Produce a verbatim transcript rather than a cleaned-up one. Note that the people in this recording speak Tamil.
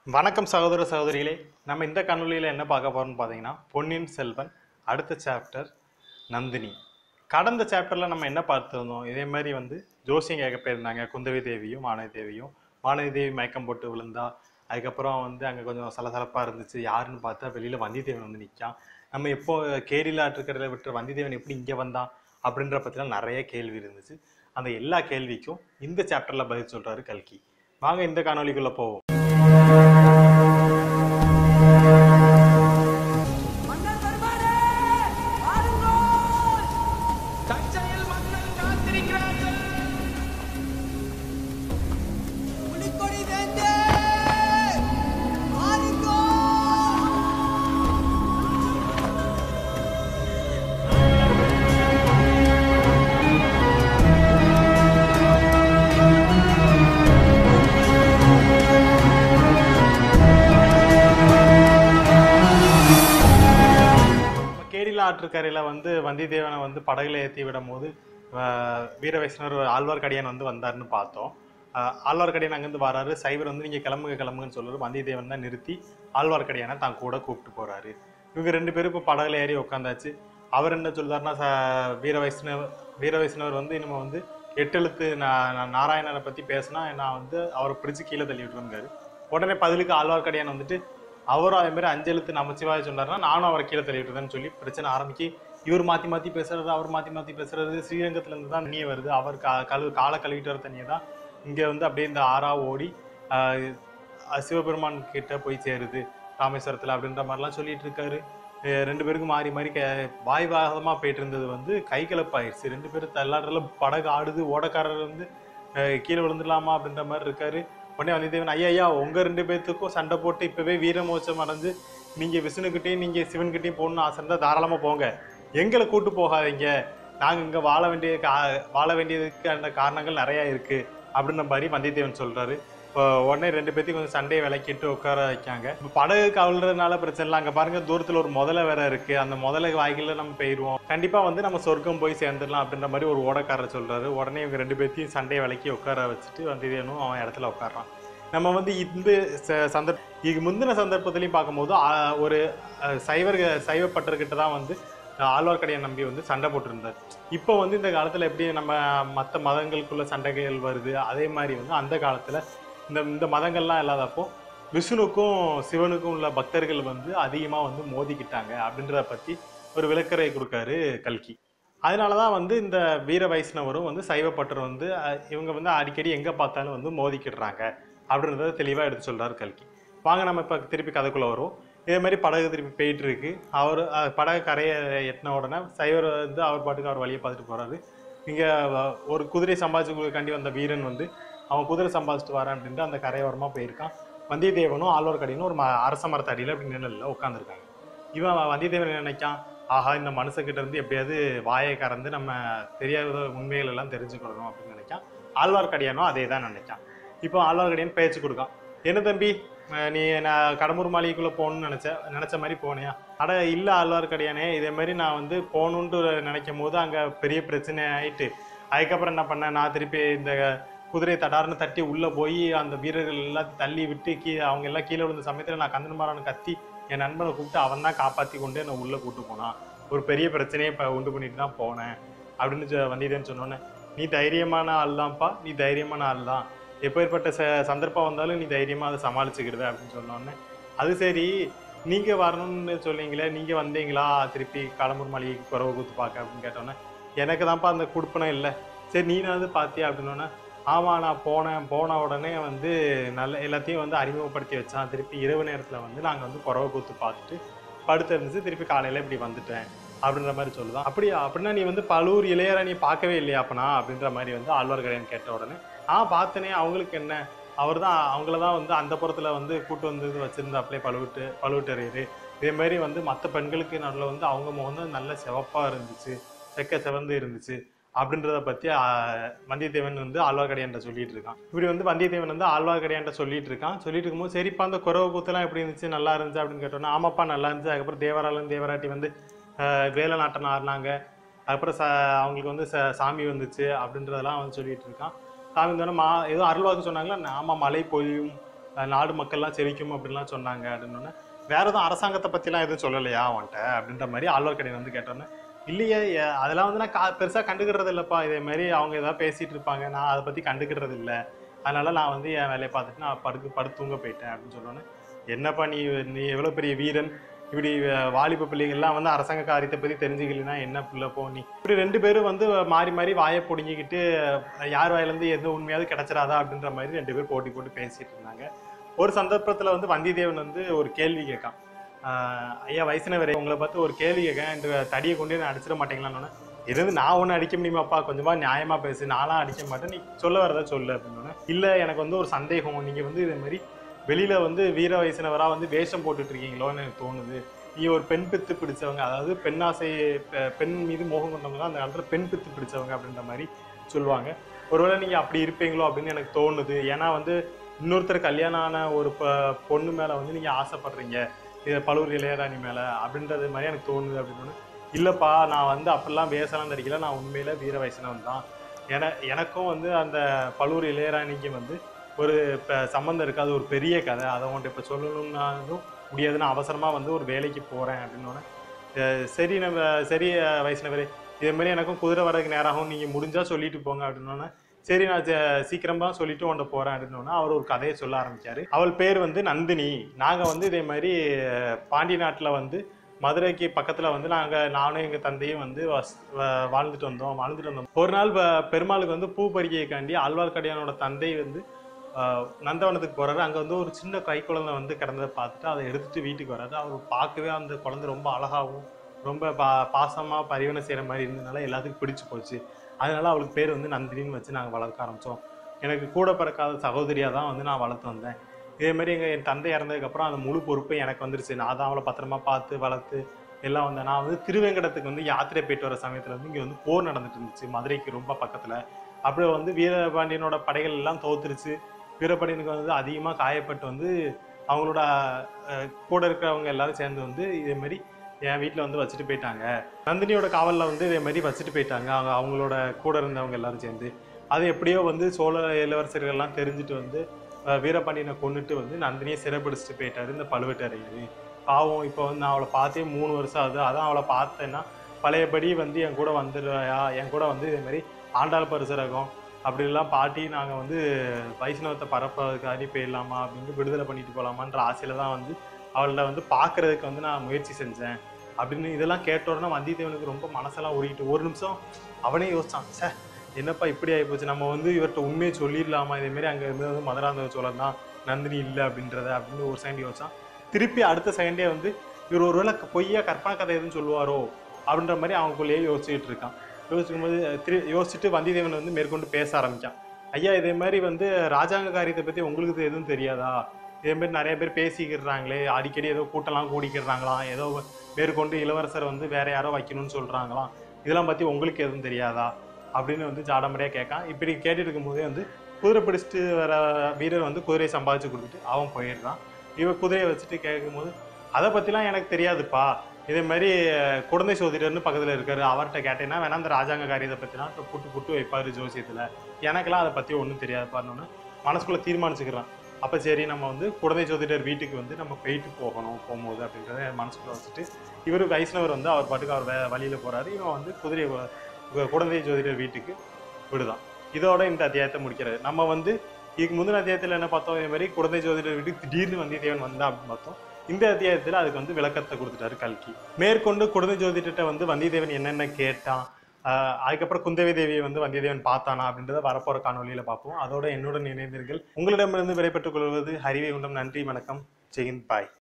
வணக்கம் சகோதர சகோதரிகளே. நம்ம இந்த காணொலியில் என்ன பார்க்க போறோம்னு பார்த்தீங்கன்னா, பொன்னியின் செல்வன் அடுத்த சாப்டர் நந்தினி. கடந்த சாப்டரில் நம்ம என்ன பார்த்துருந்தோம், இதே மாதிரி வந்து ஜோசியம் கேட்க போயிருந்தாங்க குந்தவி தேவியும் மாணவி தேவியும். மாணவி தேவி மயக்கம் போட்டு விழுந்தா. அதுக்கப்புறம் வந்து அங்கே கொஞ்சம் சலசலப்பாக இருந்துச்சு. யாருன்னு பார்த்தா வெளியில் வந்தியத்தேவன் வந்து நிற்கான். நம்ம எப்போ கேரியில் ஆற்றுக்கிறத விட்டு வந்தியத்தேவன் எப்படி இங்கே வந்தான் அப்படின்ற பற்றிலாம் நிறைய கேள்வி இருந்துச்சு. அந்த எல்லா கேள்விக்கும் இந்த சாப்டரில் பதில் சொல்கிறாரு கல்கி. வாங்க இந்த காணொலிக்குள்ளே போவோம். ஆற்றுக்கரையில் வந்து வந்தியத்தேவனை வந்து படகுல ஏற்றி விடும் போது வீர வைஷ்ணவர் ஆழ்வார்க்கடியான் வந்து வந்தாருன்னு பார்த்தோம். ஆழ்வார்க்கடியான் அங்கேருந்து வராரு. சைவர் வந்து நீங்கள் கிளம்புங்க கிளம்புங்கன்னு சொல்லுவார். வந்தியத்தேவன் தான் நிறுத்தி ஆழ்வார்க்கடியானை தான் கூட கூப்பிட்டு போறாரு. இவங்க ரெண்டு பேரும் இப்போ படகுல ஏறி உட்காந்தாச்சு. அவர் என்ன சொல்றாருன்னா, வீர வைஷ்ணவர் வீர வைஷ்ணவர் வந்து இனிமே வந்து எட்டெழுத்து நான் நாராயணரை பற்றி பேசினா நான் வந்து அவரை பிடிச்சி கீழே தள்ளி விட்டுருந்தாரு. உடனே பதிலுக்கு ஆழ்வார்க்கடியான் வந்துட்டு அவரும் அதே மாதிரி அஞ்செழுத்து நமச்சிவாய சொன்னார்னா நானும் அவரை கீழே தள்ளிவிட்டுறேன்னு சொல்லி பிரச்சனை ஆரம்பிச்சு இவர் மாற்றி மாற்றி பேசுறது, அவர் மாற்றி மாற்றி பேசுறது. ஸ்ரீரங்கத்துலேருந்து தான் தண்ணியே வருது. அவர் கா கழு காலை கழுவிட்டு வர தண்ணியை தான் இங்கே வந்து அப்படியே இந்த ஆறா ஓடி சிவபெருமான் கிட்ட போய் சேருது ராமேஸ்வரத்தில் அப்படின்ற மாதிரிலாம் சொல்லிட்டு இருக்காரு. ரெண்டு பேருக்கும் மாறி மாறி க வாய்வாகமாக போயிட்டு இருந்தது வந்து கை கலப்பாயிருச்சு. ரெண்டு பேரும் தள்ளாடுறதுல படகு ஆடுது. ஓடக்காரர் வந்து கீழே விழுந்துடலாமா அப்படின்ற மாதிரி இருக்காரு. உடனே வந்தியத்தேவன், ஐயா ஐயா உங்க ரெண்டு பேர்த்துக்கும் சண்டை போட்டு இப்பவே வீரமோச்சம் அடைஞ்சு நீங்க விஷ்ணுக்கிட்டையும் நீங்க சிவன்கிட்டையும் போகணும்னு ஆசை இருந்தா தாராளமா போங்க, எங்களை கூட்டு போகாதீங்க, நாங்க இங்க வாழ வேண்டிய வாழ வேண்டியதுக்கு அந்த காரணங்கள் நிறைய இருக்கு அப்படின்ற மாதிரி வந்தியத்தேவன் சொல்றாரு. இப்போ உடனே ரெண்டு பேர்த்தையும் கொஞ்சம் சண்டையை விளக்கிட்டு உட்கார வைக்காங்க. இப்போ படகு கவுள்றதுனால பிரச்சனை இல்லை. அங்கே பாருங்க தூரத்தில் ஒரு முதலை வேற இருக்கு. அந்த முதலை வாய்களில் நம்ம போயிடுவோம், கண்டிப்பாக வந்து நம்ம சொர்க்கம் போய் சேர்ந்துடலாம் அப்படின்ற மாதிரி ஒரு ஓடக்காரர் சொல்றாரு. உடனே இவங்க ரெண்டு பேர்த்தையும் சண்டையை விளக்கி உட்கார வச்சுட்டு வந்தியத்தேவனும் அவன் இடத்துல உட்காடுறான். நம்ம வந்து இந்த சந்தர்ப்ப இதுக்கு முந்தின சந்தர்ப்பத்திலையும் பார்க்கும்போது ஒரு சைவர் சைவப்பட்டர்கிட்ட தான் வந்து ஆழ்வார்க்கடியான் நம்பி வந்து சண்டை போட்டிருந்தார். இப்போ வந்து இந்த காலத்தில் எப்படி நம்ம மற்ற மதங்களுக்குள்ள சண்டைகள் வருது, அதே மாதிரி வந்து அந்த காலத்தில் இந்த இந்த மதங்கள்லாம் இல்லாதப்போ விஷ்ணுக்கும் சிவனுக்கும் உள்ள பக்தர்கள் வந்து அதிகமாக வந்து மோதிக்கிட்டாங்க அப்படின்றத பற்றி ஒரு விளக்கரை கொடுக்காரு கல்கி. அதனால தான் வந்து இந்த வீர வைஷ்ணவரும் வந்து சைவப்பட்டர் வந்து இவங்க வந்து அடிக்கடி எங்கே பார்த்தாலும் வந்து மோதிக்கிடுறாங்க அப்படின்றத தெளிவாக எடுத்து சொல்கிறார் கல்கி. வாங்க நம்ம இப்போ திருப்பி கதைக்குள்ளே வரும். இதே மாதிரி படகு திருப்பி போயிட்டு இருக்கு. அவர் படகு கரையை எட்டின உடனே சைவர் வந்து அவர் பாட்டுக்கு அவர் வழியை பார்த்துட்டு போகிறாரு. இங்கே ஒரு குதிரை சம்பாதிச்சுக்காண்டி வந்த வீரன் வந்து அவன் குதிரை சம்பாதிச்சுட்டு வரான் அப்படின்ட்டு அந்த கரையோரமாக போயிருக்கான். வந்தியத்தேவனும் ஆழ்வார்க்கடியானும் ஒரு ம அரச மரத்து அடியில் அப்படி நிழலில் உட்காந்துருக்காங்க. இவன் வந்தியத்தேவன் நினைக்கான், ஆஹா இந்த மனுஷங்கிட்ட இருந்து எப்படியாவது வாயை கறந்து நம்ம தெரியாத உண்மைகள் எல்லாம் தெரிஞ்சுக்கணும் அப்படின்னு நினைக்கான். ஆழ்வார்க்கடியானும் அதே தான் நினைக்கான். இப்போ ஆழ்வார்க்கடியான் பேச்சு கொடுக்கான். என்ன தம்பி, நீ நான் கடம்பூர் மாளிகைக்குள்ளே போகணும்னு நினச்ச நினச்ச மாதிரி போனியா? அட இல்லை ஆழ்வார்க்கடியானே, இதே மாதிரி நான் வந்து போகணுன்ட்டு நினைக்கும் போது அங்கே பெரிய பிரச்சனை ஆயிட்டு அதுக்கப்புறம் என்ன பண்ணேன், நான் திருப்பி இந்த குதிரை தடார்னு தட்டி உள்ளே போய் அந்த வீரர்கள் எல்லாத்தையும் தள்ளி விட்டு கீ அவங்க எல்லாம் கீழே விழுந்த சமயத்தில் நான் கந்தன்மாரான்னு கத்தி என் நண்பனை கூப்பிட்டு அவன் தான் காப்பாற்றி கொண்டு என்னை உள்ளே கூப்பிட்டு போனான். ஒரு பெரிய பிரச்சனையை இப்போ உண்டு பண்ணிட்டு தான் போனேன் அப்படின்னு வந்தியத்தேவன் சொன்னோன்னே, நீ தைரியமான ஆள் தான்ப்பா, நீ தைரியமான ஆள் தான், எப்பேற்பட்ட ச சந்தர்ப்பம் வந்தாலும் நீ தைரியமாக அதை சமாளிச்சுக்கிடுத அப்படின்னு சொன்னோன்னே, அது சரி நீங்கள் வரணும்னு சொன்னீங்களே, நீங்கள் வந்தீங்களா திருப்பி கடம்பூர் மாளிகைக்கு குறவை கூத்து பார்க்க அப்படின்னு கேட்டோன்னே, எனக்கு தான்ப்பா அந்த கொடுப்பனை இல்லை, சரி நீனாவது பார்த்தியா அப்படின்னோன்னே, ஆமாம் நான் போனேன், போன உடனே வந்து நல்ல எல்லாத்தையும் வந்து அறிமுகப்படுத்தி வச்சான். திருப்பி இரவு நேரத்தில் வந்து நாங்கள் வந்து குறவை கூத்து பார்த்துட்டு படுத்து இருந்துச்சு, திருப்பி காலையில் இப்படி வந்துட்டேன் அப்படின்ற மாதிரி சொல்லுதான். அப்படியா, அப்படின்னா நீ வந்து பழுவூர் இளையராணி பார்க்கவே இல்லையா அப்பனா அப்படின்ற மாதிரி வந்து ஆழ்வார்க்கடியான் கேட்ட உடனே, ஆ பார்த்தனே, அவங்களுக்கு என்ன, அவர் தான் அவங்கள தான் வந்து அந்த புறத்தில் வந்து கூட்டு வந்து வச்சுருந்தாப்லே பழுவூட்டு பழுவூட்டரையர். இதே மாதிரி வந்து மற்ற பெண்களுக்கு நடுவில் வந்து அவங்க முகம் வந்து நல்ல சிவப்பாக இருந்துச்சு, செக்க சிவந்து இருந்துச்சு அப்படின்றத பற்றி வந்தியத்தேவன் வந்து ஆழ்வார்க்கடியான்ட்ட சொல்லிட்டு இருக்கான். இப்படி வந்து வந்தியத்தேவன் வந்து ஆழ்வார்க்கடியான்ட்ட சொல்லிட்டு இருக்கான். சொல்லிட்டு இருக்கும்போது, சரிப்பா அந்த குறவை கூத்தெல்லாம் எப்படி இருந்துச்சு, நல்லா இருந்துச்சு அப்படின்னு கேட்டோன்னா, ஆமாப்பா நல்லா இருந்துச்சு. அதுக்கப்புறம் தேவராளன் தேவராட்டி வந்து வேலை நாட்டம் ஆடினாங்க. அதுக்கப்புறம் ச அவங்களுக்கு வந்து ச சாமி வந்துச்சு அப்படின்றதெல்லாம் வந்து சொல்லிட்டு இருக்கான். சாமி வந்தோடனே மா ஏதோ அருள்வாக்கு சொன்னாங்களா, ஆமாம் மழை பொழியும் நாடு மக்கள்லாம் செழிக்கும் அப்படின்லாம் சொன்னாங்க அப்படின்னோடனே வேற எதுவும் அரசாங்கத்தை பற்றிலாம் எதுவும் சொல்லலையா அவன்கிட்ட அப்படின்ற மாதிரி ஆழ்வார்க்கடியான் வந்து கேட்டோன்னே இல்லையே அதெல்லாம் வந்து நான் கா பெருசாக கண்டுக்கிறது இல்லைப்பா, இதே மாதிரி அவங்க ஏதாவது பேசிகிட்டு இருப்பாங்க, நான் அதை பற்றி கண்டுக்கிறது இல்லை, அதனால நான் வந்து என் வேலையை பார்த்துட்டு நான் படுத்து படுத்து தூங்க போயிட்டேன் அப்படின்னு சொன்னோன்னே என்னப்பா நீ நீ எவ்வளோ பெரிய வீரன், இப்படி வாலிப பிள்ளைகள்லாம் வந்து அரசாங்க காரியத்தை பற்றி தெரிஞ்சுக்கலன்னா என்ன பிள்ளை போ நீ. இப்படி ரெண்டு பேரும் வந்து மாறி மாறி வாயை பிடுங்கிக்கிட்டு யார் வாயிலேருந்து எந்த உண்மையாவது கிடைச்சிடாதா அப்படின்ற மாதிரி ரெண்டு பேர் போட்டி போட்டு பேசிட்டு இருந்தாங்க. ஒரு சந்தர்ப்பத்தில் வந்து வந்தியத்தேவன் வந்து ஒரு கேள்வி கேட்கான். ஐயா வைஷ்ணவரே, உங்களை பார்த்து ஒரு கேள்வி கேட்கேன், இந்த தடியை கொண்டு நான் அடிச்சிட மாட்டேங்களான்னு. இருந்து நான் ஒன்றும் அடிக்க முடியுமாப்பா, கொஞ்சமா நியாயமா பேசு, நான்லாம் அடிக்க மாட்டேன், நீ சொல்ல வரதா சொல்லு அப்படின்னு. இல்லை எனக்கு வந்து ஒரு சந்தேகம், நீங்கள் வந்து இதே மாதிரி வெளியில வந்து வீர வைஷ்ணவரா வந்து வேஷம் போட்டுட்டு இருக்கீங்களோன்னு எனக்கு தோணுது. நீ ஒரு பெண் பித்து பிடிச்சவங்க, அதாவது பெண்ணாசை பெண் மீது மோகம் கொண்டவங்க தான் அந்த காலத்துல பெண் பித்து பிடிச்சவங்க அப்படின்ற மாதிரி சொல்லுவாங்க. ஒருவேளை நீங்க அப்படி இருப்பீங்களோ அப்படின்னு எனக்கு தோணுது. ஏன்னா வந்து இன்னொருத்தர் கல்யாணம் ஆன ஒரு பொண்ணு மேல வந்து நீங்க ஆசைப்படுறீங்க, இது பழுவூர் இளையராணி மேல அப்படின்றது மாதிரி எனக்கு தோணுது அப்படின்னு. இல்லப்பா நான் வந்து அப்படிலாம் வேஷம்லாம் தடிக்கல, நான் உண்மையில வீர வைஷ்ணவன் தான். என எனக்கும் வந்து அந்த பழுவூர் இளையராணிக்கு வந்து ஒரு இப்போ சம்மந்தம் இருக்காது, ஒரு பெரிய கதை, அதை உன்ட்டு இப்போ சொல்லணும்னாலும் முடியாது, நான் அவசரமாக வந்து ஒரு வேலைக்கு போகிறேன் அப்படின்னோடனே சரி நம்ம சரி வைஷ்ணவரே, இதே மாதிரி எனக்கும் குதிரை வரதுக்கு நேராகும், நீங்கள் முடிஞ்சால் சொல்லிட்டு போங்க அப்படின்னோடனே சரி நான் சீக்கிரமாக சொல்லிட்டு உன்ட்ட போகிறேன் அப்படின்னோடனே அவர் ஒரு கதையை சொல்ல ஆரம்பித்தார். அவள் பேர் வந்து நந்தினி. நாங்கள் வந்து இதே மாதிரி பாண்டி நாட்டில் வந்து மதுரைக்கு பக்கத்தில் வந்து நாங்கள் நானும் எங்கள் தந்தையும் வந்து வாழ்ந்துட்டு வந்தோம் வாழ்ந்துட்டு வந்தோம் ஒரு நாள் பெருமாளுக்கு வந்து பூ பறிக்கைக்காண்டி ஆழ்வார்க்கடியானோட தந்தை வந்து நந்தவனத்துக்கு போறாரு. அங்க வந்து ஒரு சின்ன கை குழந்தை வந்து கிடந்ததை பார்த்துட்டு அதை எடுத்துட்டு வீட்டுக்கு வர்றாரு. அவர் பார்க்கவே அந்த குழந்தை ரொம்ப அழகாகவும் ரொம்ப பா பாசமா பரிவனை செய்யற மாதிரி இருந்ததுனால எல்லாத்துக்கும் பிடிச்சு போச்சு. அதனால அவளுக்கு பேர் வந்து நந்தினின்னு வச்சு நாங்கள் வளர்க்க ஆரம்பித்தோம். எனக்கு கூட பிறக்காத சகோதரியாக தான் வந்து நான் வளர்த்து வந்தேன். இதே மாதிரி எங்கள் என் தந்தை இறந்ததுக்கப்புறம் அந்த முழு பொறுப்பு எனக்கு வந்துருச்சு. நான் தான் அவளை பத்திரமா பார்த்து வளர்த்து எல்லாம் வந்தேன். நான் வந்து திருவேங்கடத்துக்கு வந்து யாத்திரை போயிட்டு வர சமயத்தில் வந்து இங்கே வந்து போர் நடந்துட்டு இருந்துச்சு மதுரைக்கு ரொம்ப பக்கத்தில். அப்படியே வந்து வீரபாண்டியனோட படைகள் எல்லாம் தோத்துருச்சு. வீரபாண்டியனுக்கு வந்து அதிகமாக காயப்பட்டு வந்து அவங்களோட கூட இருக்கிறவங்க எல்லாரும் சேர்ந்து வந்து இதே மாதிரி என் வீட்டில் வந்து வச்சுட்டு போயிட்டாங்க. நந்தினியோட காவலில் வந்து இதே மாதிரி வச்சுட்டு போயிட்டாங்க அவங்க அவங்களோட கூட இருந்தவங்க எல்லாரும் சேர்ந்து. அது எப்படியோ வந்து சோழ இளவரசர்கள்லாம் தெரிஞ்சுட்டு வந்து வீரபாண்டியனை கொண்டுட்டு வந்து நந்தினியை சிறைப்பிடிச்சிட்டு போயிட்டாரு இந்த பழுவேட்டரையர். பாவம் இப்போ வந்து நான் அவளை பார்த்தே மூணு வருஷம் ஆகுது. அதான் அவளை பார்த்தேன்னா பழையபடி வந்து என் கூட வந்துடுவாயா, என் கூட வந்து இதே மாதிரி ஆண்டாள் பரிசரகம் அப்படிலாம் பாட்டி நாங்கள் வந்து வைஷ்ணவத்தை பரப்புறதுக்காண்டி போயிடலாமா அப்படின்னு விடுதலை பண்ணிட்டு போகலாமான்ற ஆசையில் தான் வந்து அவள்கிட்ட வந்து பார்க்கறதுக்கு வந்து நான் முயற்சி செஞ்சேன் அப்படின்னு. இதெல்லாம் கேட்ட உடனே வந்தியத்தேவனுக்கு ரொம்ப மனசெல்லாம் உருகிட்டு ஒரு நிமிஷம் அவனே யோசிச்சான், சே என்னப்பா இப்படி ஆகிப்போச்சு, நம்ம வந்து இவர்கிட்ட உண்மையை சொல்லிடலாமா, இதேமாரி அங்கே இருந்தது வந்து மதுராந்தக சோழன் தான் நந்தினி இல்லை அப்படின்றத அப்படின்னு ஒரு செகண்ட் யோசிச்சான். திருப்பி அடுத்த செகண்டே வந்து இவர் ஒருவேளை பொய்யா கற்பனை கதை எதுவும் சொல்லுவாரோ அப்படின்ற மாதிரி அவனுக்குள்ளேயே யோசிச்சுட்டு இருக்கான். யோசிக்கும் போது திரு யோசிச்சுட்டு வந்தியத்தேவன் வந்து மேற்கொண்டு பேச ஆரம்பிச்சான். ஐயா இதே மாதிரி வந்து ராஜாங்க காரியத்தை பற்றி உங்களுக்கு எதுவும் தெரியாதா, இதே மாதிரி நிறைய பேர் பேசிக்கிறாங்களே, அடிக்கடி ஏதோ கூட்டம்லாம் கூடிக்கிறாங்களாம், ஏதோ மேற்கொண்டு இளவரசர் வந்து வேற யாரோ வைக்கணும்னு சொல்றாங்களாம், இதெல்லாம் பற்றி உங்களுக்கு எதுவும் தெரியாதா அப்படின்னு வந்து ஜாடமடியாக கேட்கான். இப்படி கேட்டுட்டு இருக்கும்போதே வந்து குதிரை பிடிச்சிட்டு வர வீரர் வந்து குதிரையை சம்பாதிச்சு கொடுத்துட்டு அவன் போயிடுறான். இவன் குதிரையை வச்சுட்டு கேட்கும்போது அதை பற்றிலாம் எனக்கு தெரியாதுப்பா, இதே மாதிரி குழந்தை சோதிடர்னு பக்கத்தில் இருக்காரு, அவர்கிட்ட கேட்டேன்னா வேணா அந்த ராஜாங்க காரியத்தை பற்றிலாம் புட்டு புட்டு வைப்பார் ஜோசியத்தில், எனக்கெல்லாம் அதை பற்றி ஒன்றும் தெரியாதுப்பான்னு மனசுக்குள்ளே தீர்மானிச்சுக்கிறான். அப்போ சரி நம்ம வந்து குழந்தை ஜோதிடர் வீட்டுக்கு வந்து நம்ம போயிட்டு போகணும் போகும்போது அப்படின்றத மனசுக்குள்ள வச்சுட்டு இவர் வைஷ்ணவர் வந்து அவர் பாட்டுக்கு அவர் வே வழியில் போகிறாரு. இவன் வந்து குதிரை குழந்தை ஜோதிடர் வீட்டுக்கு விடுதான். இதோட இந்த அத்தியாயத்தை முடிக்கிறாரு. நம்ம வந்து இதுக்கு முந்தின அத்தியாயத்தில் என்ன பார்த்தோம், இதே மாதிரி குழந்தை ஜோதிடர் வீட்டுக்கு திடீர்னு வந்தியத்தேவன் வந்தா அப்படின்னு பார்த்தோம். இந்த அத்தியாயத்தில் அதுக்கு வந்து விளக்கத்தை கொடுத்துட்டாரு கல்கி. மேற்கொண்டு குழந்தை ஜோதிடர்கிட்ட வந்து வந்தியத்தேவன் என்னென்ன கேட்டான், ஆஹ் அதுக்கப்புறம் குந்தவி தேவியை வந்து வந்தியத்தேவன் பார்த்தானா அப்படின்றத வரப்போற காணொலியில பார்ப்போம். அதோட என்னுடன் இணைந்தீர்கள். உங்களிடமிருந்து விடைபெற்றுக் கொள்வது ஹரிவை உண்டம். நன்றி, வணக்கம், ஜெயின், பாய்.